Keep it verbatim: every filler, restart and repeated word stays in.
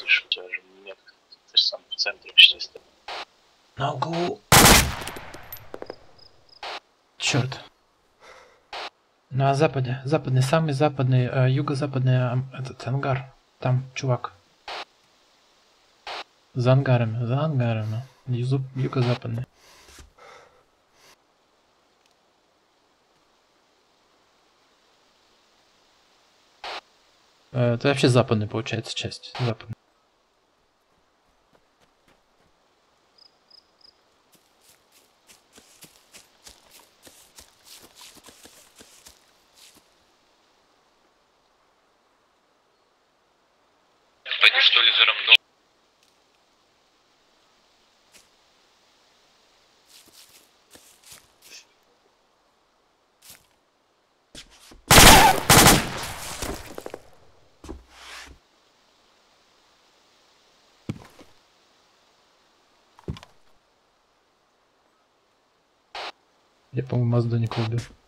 видишь, у тебя же метка. Ты же сам в центре почти стоишь. На углу. Черт. На западе. Западный, самый западный, э, юго-западный э, этот ангар. Там, чувак. За ангарами, за ангарами. Юзу- Юго-западный. Э, Это вообще западный, получается, часть. Западный. Пойди что ли за рандом. Я, по-моему, Маздоника убил.